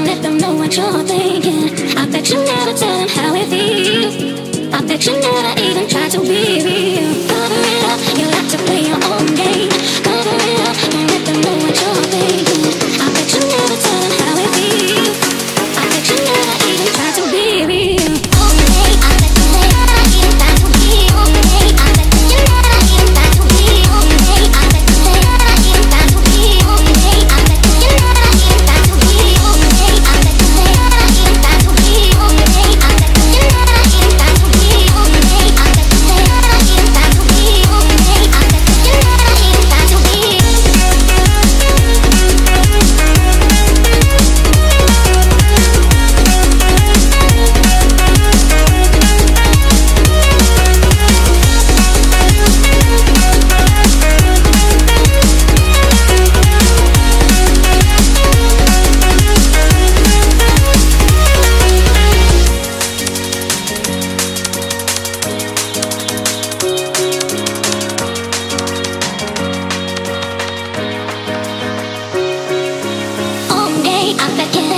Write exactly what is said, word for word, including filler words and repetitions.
don't let them know what you're thinking. I bet you never tell them how it feels. I bet you never even try to be real. Cover it up, you like to play your own game. Cover it up, don't let them know what you're thinking. I bet you never tell them how it feels. I bet you never even try to be real. Okay, I bet you never even try to be okay. I bet you never even try to be okay. I bet you never even try to be okay. I bet you never even try to be okay. I bet you never even try to be okay. I bet you never even try to be okay. I bet you never even try to be okay. I bet you never even try to be. Okay, I bet you